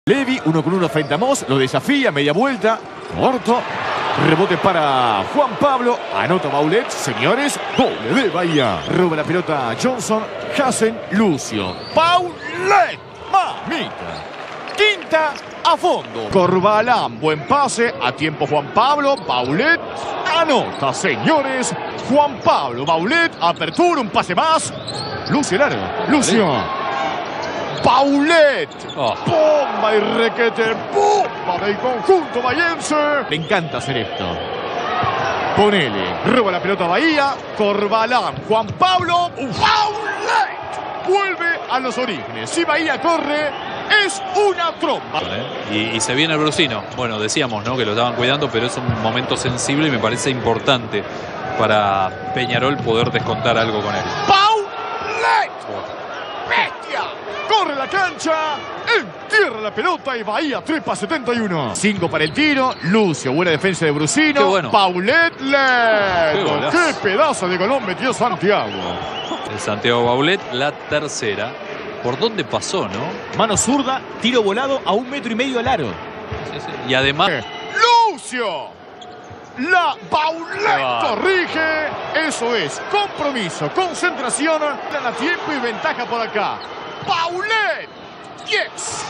Levi, 1 con 1 frente a Moss, lo desafía, media vuelta, corto, rebote para Juan Pablo, anota Baulet, señores, doble de Bahía. Roba la pelota Johnson, Hassen, Lucio, Baulet, mamita. Quinta a fondo. Corbalán, buen pase, a tiempo Juan Pablo, Baulet, anota, señores. Juan Pablo, Baulet, apertura, un pase más. Lucio largo, Lucio. Baulet, bomba y requete, bomba del conjunto bahiense. Me encanta hacer esto. Ponele, roba la pelota Bahía, Corbalán, Juan Pablo, Baulet. Vuelve a los orígenes. Si Bahía corre, es una tromba. Y se viene el Brusino. Bueno, decíamos, ¿no?, que lo estaban cuidando, pero es un momento sensible y me parece importante para Peñarol poder descontar algo con él. Baulet, bestia. Corre la cancha, entierra la pelota y Bahía trepa 71. 5 para el tiro, Lucio, buena defensa de Brusino. Qué bueno. Baulet, qué pedazo de golón metió Santiago. El Santiago Baulet, la tercera. ¿Por dónde pasó, no? Mano zurda, tiro volado a 1,5 metros al aro. Sí. Y además... Lucio, la Baulet corrige. Eso es, compromiso, concentración, dan a tiempo y ventaja por acá. Baulet, yes.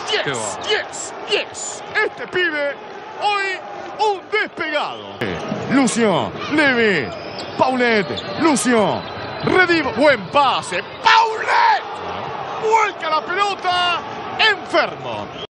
Este pibe hoy un despegado. Lucio, Levi, Baulet, Lucio, Redivo, buen pase, Baulet, vuelca la pelota, enfermo.